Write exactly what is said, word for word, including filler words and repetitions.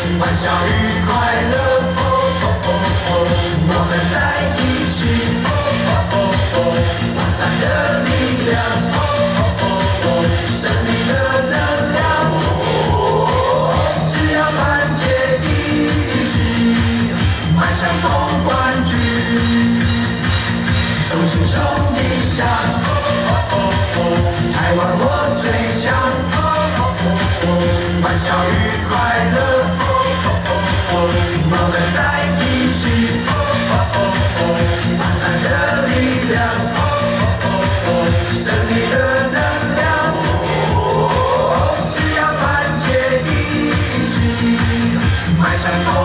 欢笑与快乐，我们在一起，万善的力量，胜利的能量，只要团结一起，迈向总冠军。同心兄弟相，台湾我最强，欢笑与快乐，我们在一起，万善的力量，胜利的能量，只要团结一起，迈向总